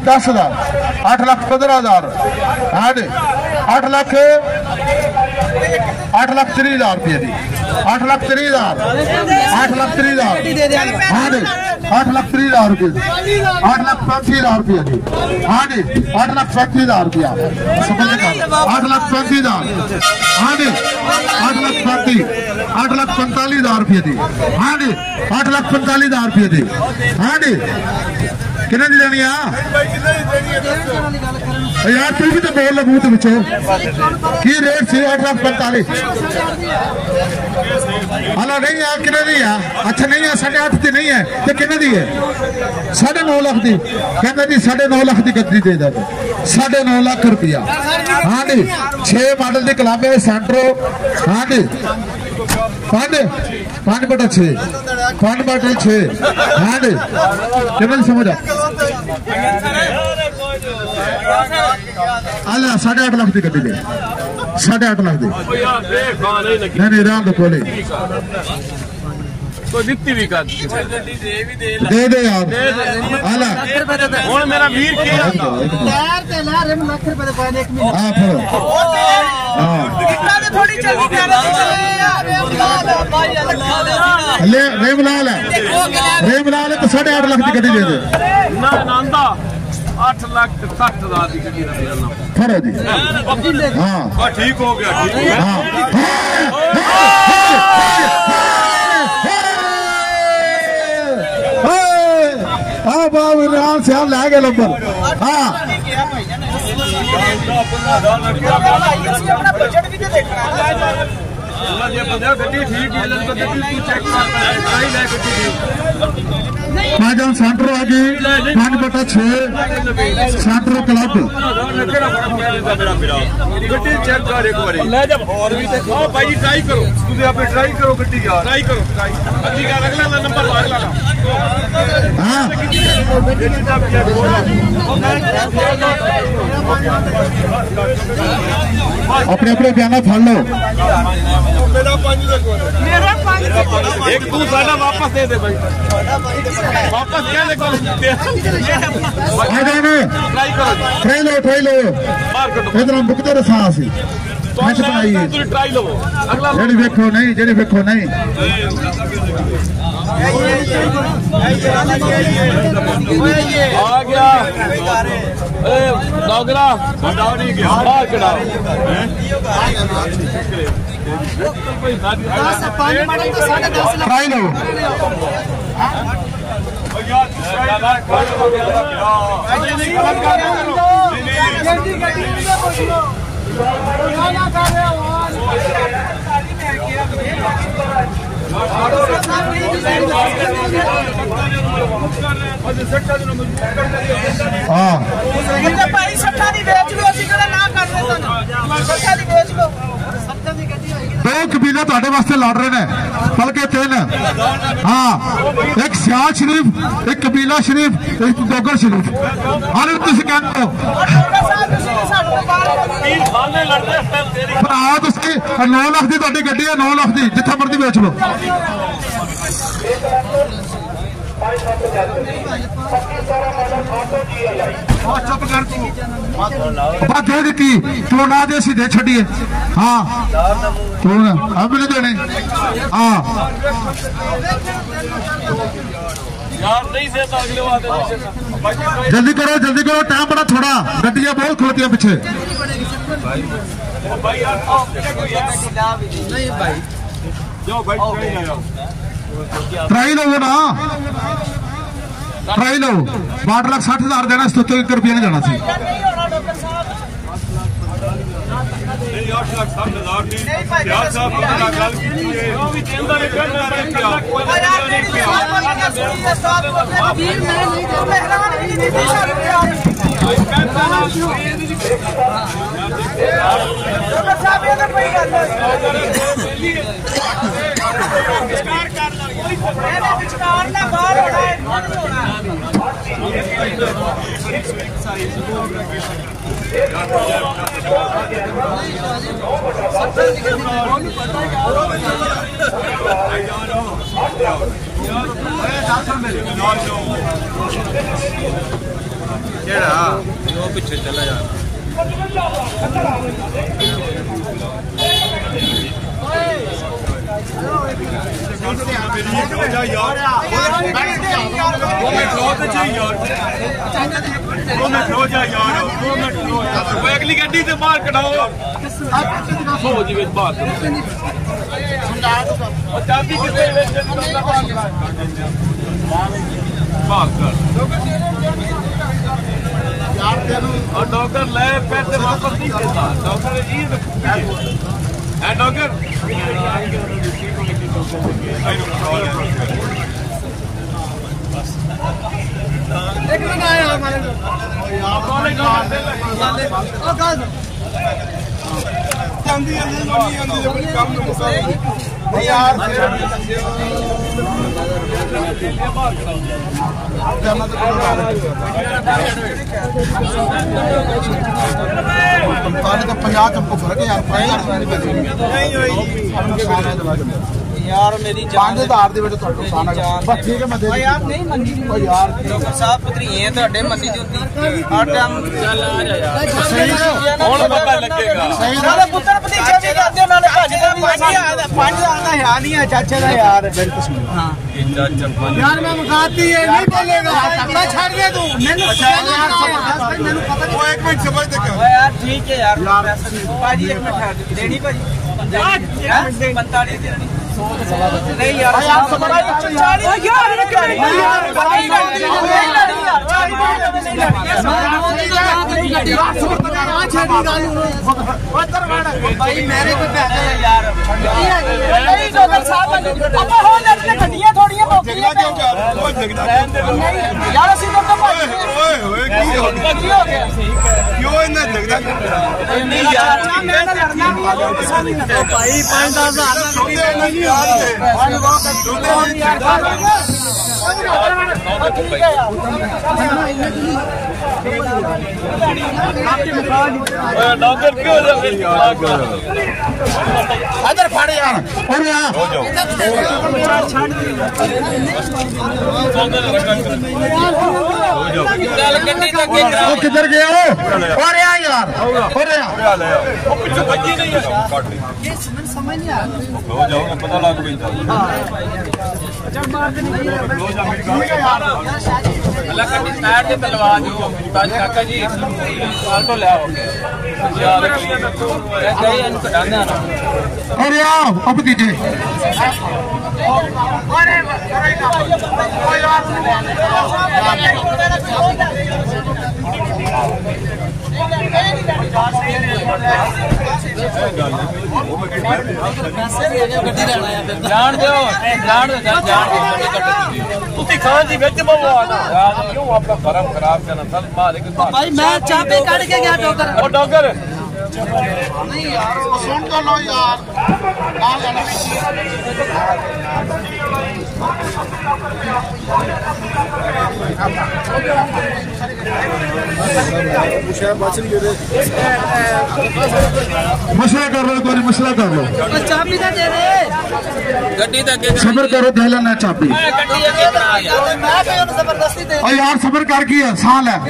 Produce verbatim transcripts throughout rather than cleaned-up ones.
दस हजार आठ लाख पंद्रह हजार हाँ जी आठ लाख आठ लाख त्री हजार रुपये जी आठ लाख त्री हजार आठ लाख त्री हजार हाँ जी आठ लाख त्री हजार रुपये आठ लाख पैंतीस हजार रुपये जी हाँ जी आठ लाख पैंतीस हजार रुपया आठ लाख पैंतीस हजार हाँ जी आठ लाख पैंतीस आठ लाख पैंतालीस हजार रुपये जी हाँ जी आठ लाख पैंतालीस हजार रुपये जी हाँ जी कितने दी देनी यार तू भी तो बोल लो बूथ बिचो की रेट से आठ लाख पैंतालीस हला नहीं है कितने दी है अच्छा नहीं है साढ़े आठ की नहीं है तो कितने दी है साढ़े नौ लाख की कहते जी साढ़े नौ लाख की गद्दी दे दे साढ़े नौ लाख रुपया हाँ जी छे मॉडल की क्लब है सेंट्रो हाँ जी पांच पांच बटा छे पांच बटा छे हाँ जी कितना समझ आला साढ़े आठ लाख की गड्डी दे साढ़े आठ लाख दी नहीं नहीं राम दो कोले तो जितनी भी कर दे दे यार आला और मेरा वीर के यार ते ला रे लाख रुपए दे पाने एक मिनट हां फिर हां कितना दे थोड़ी चली कर ले रेमलाल है रेमलाल है तो साढ़े आठ लाख की गड्डी दे दे ना नंदा आठ लाख साठ हजार की गड्डी दे देना खरो जी हां ठीक हो गया ठीक हां हाँ बाबू राम से हम लाएंगे नंबर हाँ पाँच सेंटर आ गई पाँच बटा छे सेंटर क्लब गड्डी चेक कर एक बार ले जा और भी देखो भाई ट्राई करो तुझे आपने ट्राई करो गड्डी यार ट्राई करो ट्राई अगली का अगला नंबर मार ला हाँ अपने अपने बयाना फाड़ लो एक तू साला वापस दे दे भाई वापस क्या ले ट्राई करो ट्राई लो ट्राई लो इधर हम बुकते रसा सी मैच बनाइए ट्राई लो अगला जेडी देखो नहीं जेडी देखो नहीं आ गया ए नौकरा हटाओ नहीं गया बाहर कटाओ ट्राई लो हाँ भाई सट्टा दी बेच लो असि कदा ना करदे सन सट्टा दी बेच लो दो कबीले ਤੁਹਾਡੇ ਵਾਸਤੇ लड़ रहे हैं बल्कि तीन हाँ एक सियाल शरीफ एक कबीला शरीफ एक दोगर शरीफ हर तुम कहते हो भरा तुम नौ लाख की ਤੁਹਾਡੀ ਗੱਡੀ है नौ लाख की जिथे मर्जी बेच लो दे दी तू ना दे सी दे छड़िए हाँ तू अब नहीं देने हाँ जल्दी करो जल्दी करो टाइम बड़ा थोड़ा गड्डियां बहुत खोलती पीछे ट्राई लो ना ट्राई लो बारह लाख साठ हजार देना इस तो एक रुपया नहीं जाना सी केड़ा वो पीछे चला जा अगली गड्डी से बाहर कटाओ चाबी और डॉक्टर ले पैसे वापस नहीं देता डॉक्टर है डॉक्टर पंजाब चंपो फर्क है यार मेरी पांच हजार दे बेटे ਤੁਹਾਡੇ ਸਾਨਾ ਬਸ ਠੀਕ ਹੈ ਮੈਂ ਦੇ यार नहीं मंदी ओ यार डॉक्टर साहब पत्रियां ਤੁਹਾਡੇ ਮੰਨੀ ਦੀ ਹੁੰਦੀ ਹਰ ਟਾਈਮ ਚੱਲ ਆ ਜਾ ਯਾਰ ਹੁਣ ਪਤਾ ਲੱਗੇਗਾ ਸਹੀ ਨਾਲੇ ਪੁੱਤਰ ਭਤੀਜੇ ਵੀ ਕਰਦੇ ਨਾਲੇ ਭੱਜਦੇ ਵੀ ਪੰਜ ਹਜ਼ਾਰ ਦਾ ਪੰਜ ਹਜ਼ਾਰ ਦਾ ਹੈ ਨਹੀਂ ਹੈ ਚਾਚੇ ਦਾ ਯਾਰ ਹਾਂ यार मैं मुखाती है नहीं बोलेगा मैं छोड़ दे तू मैंने मैंने पता नहीं एक मिनट समझ दे ओ यार ठीक है यार पाजी एक मिनट ठहर देनी पाजी पैंतालीस देनी नहीं यार यार चालीस यार भाई मेरे को यार नहीं डॉक्टर साहब अब हो जाते गड्डियां थोड़ियां मौकियां यार ਅਸੀਂ ਤਾਂ ਓਏ ਓਏ ਕੀ ਹੋ ਗਿਆ क्यों इतना झगड़ा नहीं यार मैं लड़ना नहीं है भाई पाँच दस हजार नहीं यार डॉक्टर क्यों इधर फड़ यार और यहां हो जाओ चल गड्डी तक वो किधर गया हो और यहां यार और यहां वो पीछे बच्ची नहीं है काट ले ये समझ नहीं आ हो जाओ पता लग गई अल्लाह का टायर से तलवा दो बाज काका जी आल्टो ले आओ यार ऐसे ही इनको डालना ना और यहां अब दीजिए अरे ओ यार जान दो जान दो जान ਤੁਸੀਂ ਖਾਨ ਦੀ ਵਿੱਚ ਬਵੋ ਆਣਾ ਕਿਉਂ ਆਪਣਾ ਫਰਮ ਖਰਾਬ ਕਰਨਾ ਸਰ ਮਾलिक भाई मैं चाबी काट के गया डॉक्टर ਉਹ ਡਾਕਟਰ नहीं यार सुन तो लो यार ना लेना मसला कर लो कोई मसला कर लो चाबी तो दे दे गड्डी तक सबर करो दे लेना चाबी गड्डी अगे बना यार मैं तो जबरदस्ती दे और यार सबर कर की है साल है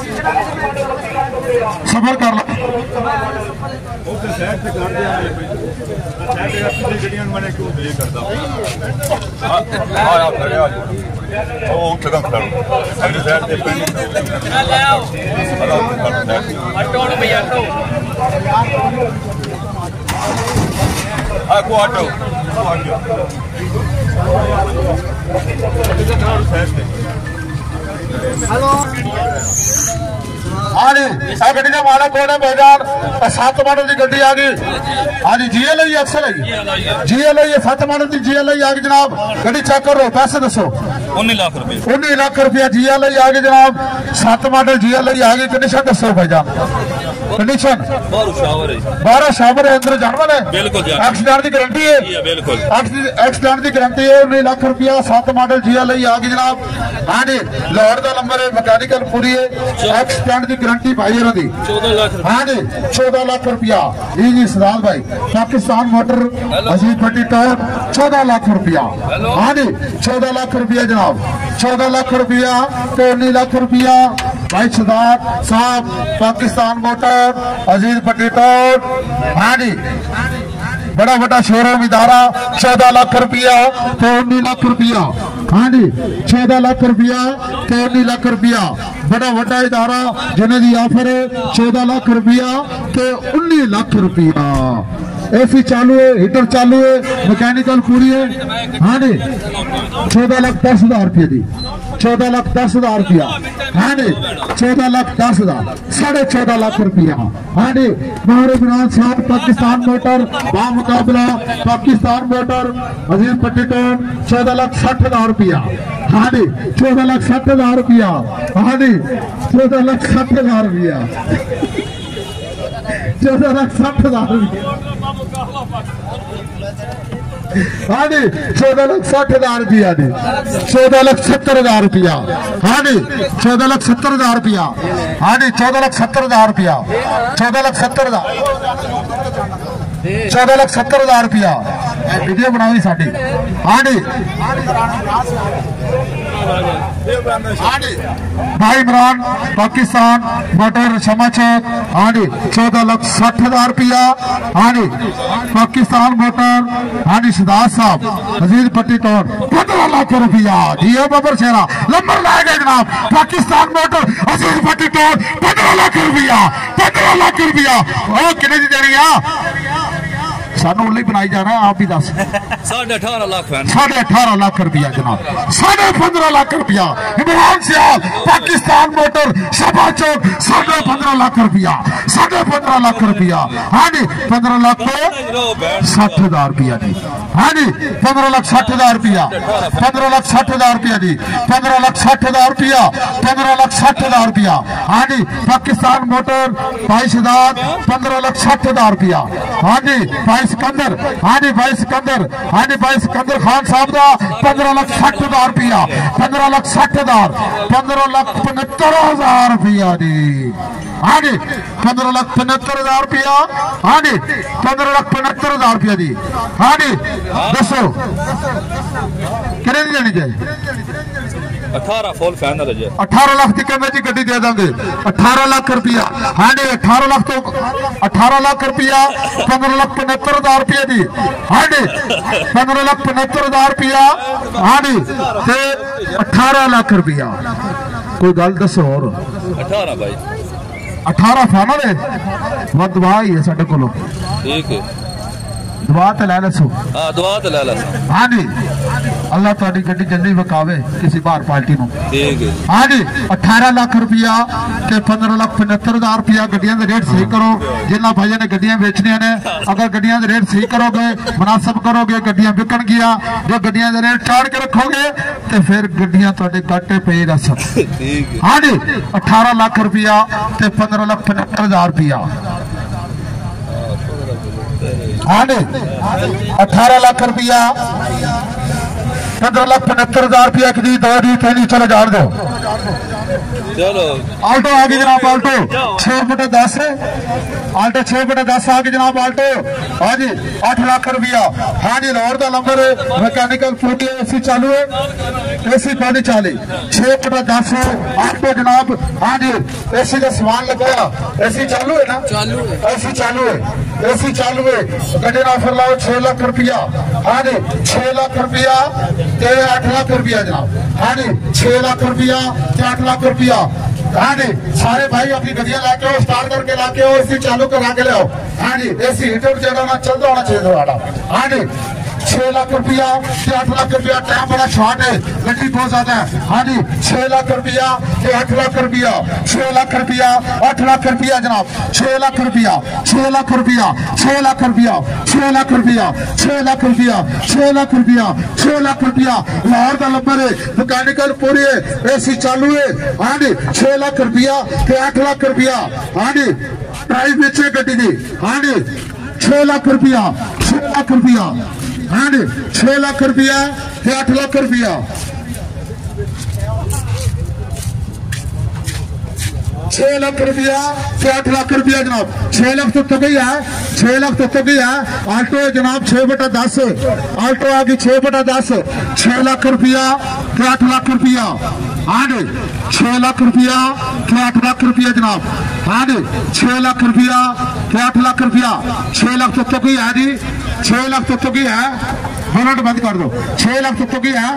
सबर कर लो ਉਹ ਸਾਈਡ ਤੇ ਕਰ ਦੇ ਆਏ ਸਾਈਡ ਤੇ ਆਪਣੀ ਗੱਡੀਆਂ ਨੂੰ ਮੈਂ ਕਿਉਂ ਦੇ ਕਰਦਾ ਆ ਆ ਖੜੇ ਆ ਉਹ ਉੱਥੇ ਦਾ ਖੜਾ ਅਗਲੀ ਸਾਈਡ ਤੇ ਪੈਣੀ ले आओ ਹਲੋ ऑटो भैया ऑटो ਆ ਕੋ ਆਟੋ हेलो हाँ जी आ गड्डी का माड़ा कौन है भाईजान सात मॉडल की गड्डी आ गई हाँ जी GLi XLi GLi सात मॉडल की जीएल आई आ गई जनाब गड्डी चेक करो पैसे दसो उन्नीस लाख रुपए उन्नीस लाख रुपया जीएल आई आ गई जनाब सात मॉडल जीएल आई आ गई कंडीशन दसो भाईजान कंडीशन बारह शावर है अंदर जान वाले बिल्कुल एक्सीडेंट की गारंटी है बिल्कुल एक्सीडेंट की गारंटी है उन्नीस लाख रुपया सात मॉडल जीएल आई आ गई जनाब हाँ जी लाहौर का नंबर है मैकेनिकल पूरी है एक्सीडेंट की गारंटी भाई दी हाँ जी चौदह लाख रुपया जी जी सदाल भाई पाकिस्तान मोटर अजीत भट्टी टॉप चौदह लाख रुपया हाँ जी चौदह लाख रुपया जनाब चौदह लाख रुपया तो उन्नीस लाख रुपया भाई सदात साहब पाकिस्तान मोटर अजीज पटीटोट। हाँ जी बड़ा बड़ा शोरूम इदारा चौदह लाख रुपया तो उन्नीस लाख रुपया। हाँ जी चौदह लाख रुपया तो उन्नीस लाख रुपया बड़ा बड़ा इदारा जिन्हें दी ऑफर है चौदह लाख रुपया तो उन्नीस लाख रुपया। एसी चालू है हीटर चालू है मैकेनिकल पूरी है। हाँ जी चौदह लाख दस हजार रुपये दी चौदह लाख दस हजार रुपया। हाँ जी चौदह लाख दस हजार साढ़े चौदह लाख रुपया। हाँ जी महार इमरान साहब पाकिस्तान मोटर बामुकाबला पाकिस्तान मोटर अजीज पट्टीटोन चौदह लाख साठ हजार रुपया। हाँ जी चौदह लाख साठ हजार रुपया। हाँ जी चौदह लाख साठ हजार रुपया चौदह लाख साठ हजार रुपया। हाँ जी चौदह लाख साठ हजार रुपया जी चौदह लाख सत्तर हजार रुपया। हाँ जी चौदह लाख सत्तर हजार रुपया। हाँ जी चौदह लाख सत्तर हजार रुपया चौदह लाख सत्तर हजार चौदह लाख सत्तर हजार रुपया वीडियो बनाई साड़ी। हाँ जी भाई इमरान पाकिस्तान मोटर शमा चौक। हाँ जी चौदह लाख साठ हजार रुपया। हाँ जी पाकिस्तान मोटर। हाँ जी सिद्धार्थ साहब अजीज पट्टीटोन पंद्रह लाख रुपया जी बबर शेरा नंबर लाएगा जनाब पाकिस्तान मोटर अजीज पट्टीटोन पंद्रह लाख रुपया पंद्रह लाख रुपया। और कितने दी देनी है सानू उल्ली बनाई जा रहा है आप भी दस साढ़े अठारह लाख साढ़े अठारह लाख रुपया जनाब साढ़े पंद्रह लाख रुपया इमरान सियाल पाकिस्तान मोटर शबा चौक साढ़े पंद्रह लाख रुपया साढ़े पंद्रह लाख रुपया। हाँ जी पंद्रह लाख साठ हजार रुपया जी। हाँ जी पंद्रह लाख साठ हजार रुपया पंद्रह लाख साठ हजार रुपया जी पंद्रह लाख साठ हजार रुपया पंद्रह लाख साठ हजार रुपया। हाँ जी पाकिस्तान मोटर भाई सिद्धार्थ पंद्रह लाख साठ हजार रुपया। हाँ जी भाई सिकंदर। हाँ जी भाई सिकंदर। हाँ जी भाई सिकंदर खान साहब का पंद्रह लाख साठ हजार रुपया पंद्रह लाख साठ हजार पंद्रह लाख पचहत्तर हजार रुपया जी। हाँ जी पंद्रह लाख पचहत्तर हजार रुपया। हाँ जी पंद्रह लाख पचहत्तर हजार रुपया जी। हाँ जी दसो कितने देनी चाहिए अठारह फुल फाइनल है जी अठारह लाख की कमे जी गड्डी दे देंगे अठारह लाख रुपया। हाँ जी अठारह लाख तो अठारह लाख रुपया पंद्रह लाख पचहत्तर हजार रुपया जी। हाँ जी पंद्रह लाख पचहत्तर हजार रुपया। हाँ जी ते अठारह लाख रुपया कोई गल दसो और अठारह भाई अठारह फाइनल है वो दवा ही है साढ़े को ठीक है दुआ तो लै लसो। हाँ दुआ तो लै लसो। हाँ जी अल्लाह तुहाडी गड्डी जल्दी विकावे किसी बाहर पार्टी को। ठीक है। हाँ जी अठारह लाख रुपया ते पंद्रह लाख पचहत्तर हजार रुपया गड्डियां दे रेट सही करो जिन्होंने भाइयों ने गड्डियां बेचनिया ने अगर गड्डियां दे रेट सही करोगे मुनासिब करोगे गड्डियां बिकन गिया जो गड्डियां दे रेट चाड़ के रखोगे तो फिर गड्डियां तुहाडे घाटे पे रह सकदी। हाँ जी अठारह लाख रुपया ते पंद्रह लाख पचहत्तर हजार रुपया। हाँ जी अठारह लाख रुपया पंद्रह लाख पचहत्तर हजार रुपया की दो दी तीन चलो जान दो। चलो आल्टो आ गई जनाब आल्टो छह बटे दस आल्टो छह बटे दस आ गई जनाब आल्टो। हाँ जी आठ लाख रुपया। हाँ जी लाहौर का नंबर मैकेनिकल फूटी एसी चालू है एसी पानी चाली छह बटे दस आल्टो जनाब। हाँ जी एसी का सामान लगाया एसी चालू है ना चालू है एसी चालू है एसी चालू है गड्डी ना ऑफर लाओ छह लाख रुपया। हाँ जी छह लाख रुपया ते आठ लाख रुपया जनाब। हाँ जी छह लाख रुपया ते आठ लाख रुपया। हाँ जी सारे भाई अपनी गड्डियां लाके आओ स्टार्ट करके लाके आओ एसी चालू करा के लाओ। हाँ जी एसी हीटर चलना चलता होना चाहिए थोड़ा। हाँ जी छह लाख रुपया आठ लाख रुपया टाइम बड़ा शॉर्ट है गड्डी बहुत ज्यादा है। हाँ जी छह लाख रुपया आठ लाख रुपया छह लाख रुपया आठ लाख रुपया जनाब छह लाख रुपया छह लाख रुपया छह लाख रुपया छह लाख रुपया छह लाख रुपया छह लाख रुपया छह लाख रुपया लाहौर का नंबर है मैकेनिकल पूरी है एसी चालू है। हाँ जी छह लाख रुपया आठ लाख रुपया। हाँ जी प्राइस बेचे गड्डी दी। हाँ जी छह लाख रुपया छह लाख रुपया। हाँ जी छह लाख रुपया आठ लाख रुपया छह लाख रुपया आठ लाख रुपया जनाब छह लाख तो तक ही है छह लाख तो तक ही है। आल्टो जनाब छह बटा दस आल्टो आ गई छह बटा दस छह लाख रुपया आठ लाख रुपया। हाँ जी छह लाख रुपया के आठ लाख रुपया जनाब। हाँ जी छह लाख रुपया के आठ लाख रुपया। छह लाख तो की है जी, छह लाख तो की है। मिनट बंद कर दो। छह लाख तो की है।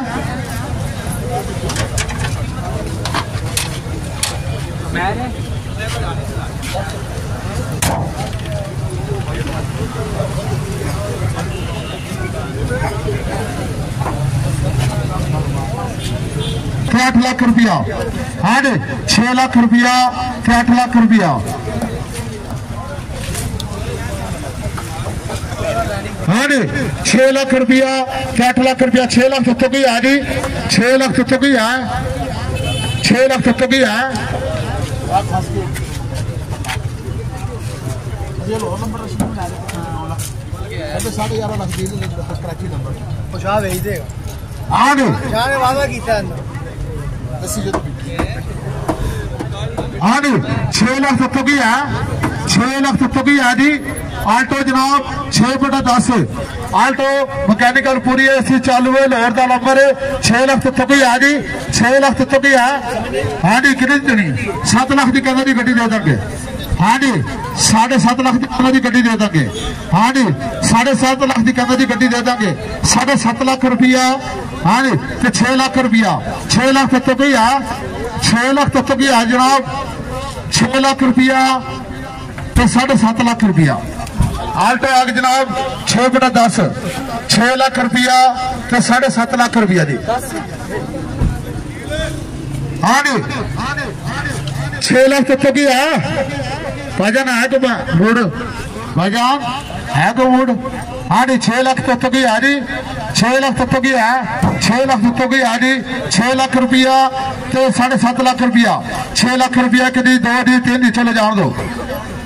आठ लाख रुपया। हाँ जी छह लाख रुपया के आठ लाख रुपया। हाँ जी छह लाख रुपया के आठ लाख रुपया। छह लाख सत्तर की है जी, छह लाख सत्तर की है, छह लाख सत्तर की है। साढ़े ग्यारह लाख कराची नंबर पहुंचा भेज देगा। हाँ जी वादा किया हाँ जी छह लाख सत्तर की है, छह लाख सत्तर की है जी। आल्टो जनाब छह बटा दस आल्टो मैकेनिकल पूरी एसी चालू है, लाहौर का नंबर है। छह लाख सत्तर की है जी, छह लाख सत्तर की है। हाँ जी कितनी देनी? सत्त लाख की कहना जी गड्डी दे देंगे। हाँ जी साढ़े सत्त लाख की कहना जी गड्डी दे देंगे। हाँ जी साढ़े सात लाख की कहना जी गड्डी दे देंगे। साढ़े सत्त लाख रुपया। हाँ जी तो छह लाख रुपया। छह लाख सत्तर की है, छह लाख सत्तर की है जनाब। छह लाख रुपया तो साढ़े सात लाख रुपया। आल्टो आग जनाब छह बटा दस, छह लाख रुपया तो साढ़े सात लाख रुपया जी। हाँ जी छह लाख सत्तर की है भाईजान, है तो मूड भाईजान, है तो मूड। हाँ जी छह लाख सत्तर की है जी, छह लाख सत्तर की है, छह लाख सत्तर की है जी। छह लाख रुपया तो साढ़े सात लाख रुपया। छह लाख रुपया के जी दो डी तीन डी चले जान दो।